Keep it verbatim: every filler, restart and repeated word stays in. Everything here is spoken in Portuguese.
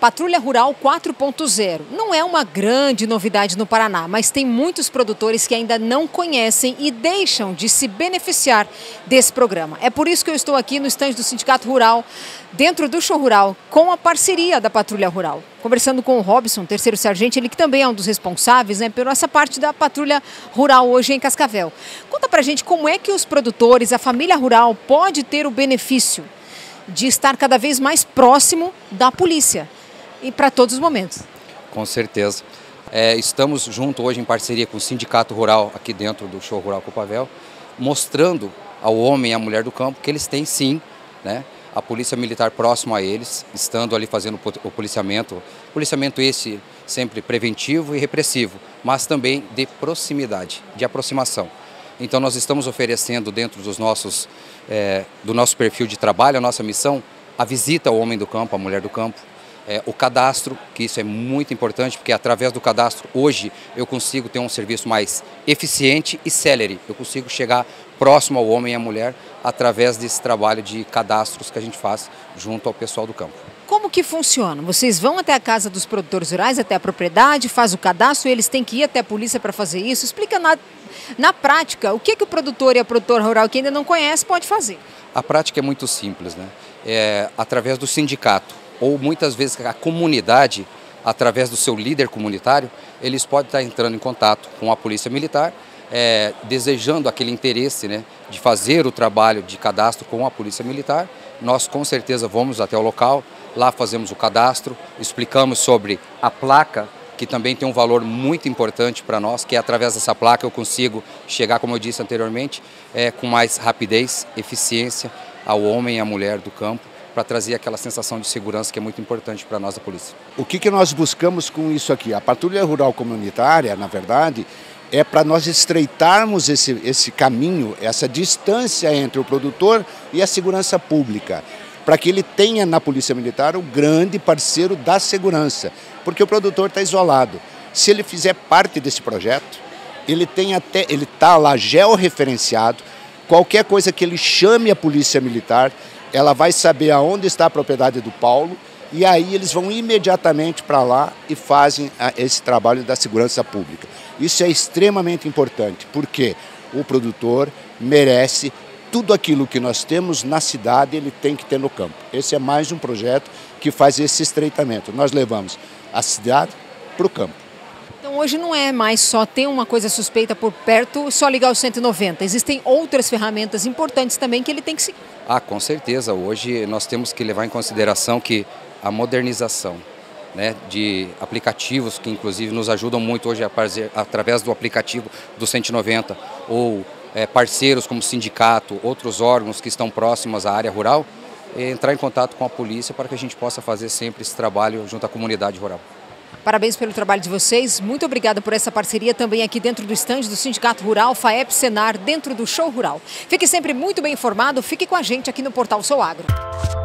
Patrulha Rural quatro ponto zero. Não é uma grande novidade no Paraná, mas tem muitos produtores que ainda não conhecem e deixam de se beneficiar desse programa. É por isso que eu estou aqui no estande do Sindicato Rural, dentro do Show Rural, com a parceria da Patrulha Rural. Conversando com o Robson, terceiro sargento, ele que também é um dos responsáveis, né, por essa parte da Patrulha Rural hoje em Cascavel. Conta pra gente como é que os produtores, a família rural, pode ter o benefício de estar cada vez mais próximo da polícia e para todos os momentos. Com certeza. É, estamos junto hoje em parceria com o Sindicato Rural aqui dentro do Show Rural Copavel, mostrando ao homem e à mulher do campo que eles têm sim, né, a polícia militar próximo a eles, estando ali fazendo o policiamento, policiamento esse sempre preventivo e repressivo, mas também de proximidade, de aproximação. Então nós estamos oferecendo dentro dos nossos, é, do nosso perfil de trabalho, a nossa missão, a visita ao homem do campo, à mulher do campo, é, o cadastro, que isso é muito importante, porque através do cadastro hoje eu consigo ter um serviço mais eficiente e célere. Eu consigo chegar próximo ao homem e à mulher através desse trabalho de cadastros que a gente faz junto ao pessoal do campo. Como que funciona? Vocês vão até a casa dos produtores rurais, até a propriedade, faz o cadastro e eles têm que ir até a polícia para fazer isso? Explica na, na prática o que, que o produtor e a produtora rural que ainda não conhece pode fazer. A prática é muito simples, né? É, através do sindicato ou muitas vezes a comunidade, através do seu líder comunitário, eles podem estar entrando em contato com a polícia militar, é, desejando aquele interesse, né, de fazer o trabalho de cadastro com a polícia militar. Nós com certeza vamos até o local, lá fazemos o cadastro, explicamos sobre a placa, que também tem um valor muito importante para nós, que é através dessa placa eu consigo chegar, como eu disse anteriormente, é, com mais rapidez, eficiência ao homem e à mulher do campo, para trazer aquela sensação de segurança que é muito importante para nós da polícia. O que, que nós buscamos com isso aqui? A Patrulha Rural Comunitária, na verdade, é para nós estreitarmos esse, esse caminho, essa distância entre o produtor e a segurança pública, para que ele tenha na Polícia Militar o grande parceiro da segurança, porque o produtor está isolado. Se ele fizer parte desse projeto, ele tem até, ele está lá georreferenciado, qualquer coisa que ele chame a Polícia Militar, ela vai saber aonde está a propriedade do Paulo e aí eles vão imediatamente para lá e fazem esse trabalho da segurança pública. Isso é extremamente importante, porque o produtor merece tudo aquilo que nós temos na cidade, ele tem que ter no campo. Esse é mais um projeto que faz esse estreitamento. Nós levamos a cidade para o campo. Então hoje não é mais só ter uma coisa suspeita por perto, só ligar o cento e noventa. Existem outras ferramentas importantes também que ele tem que seguir. Ah, com certeza. Hoje nós temos que levar em consideração que a modernização, né, de aplicativos que inclusive nos ajudam muito hoje a fazer, através do aplicativo do cento e noventa ou é, parceiros como sindicato, outros órgãos que estão próximos à área rural, é, entrar em contato com a polícia para que a gente possa fazer sempre esse trabalho junto à comunidade rural. Parabéns pelo trabalho de vocês, muito obrigada por essa parceria também aqui dentro do estande do Sindicato Rural, FAEP Senar, dentro do Show Rural. Fique sempre muito bem informado, fique com a gente aqui no Portal Sou Agro.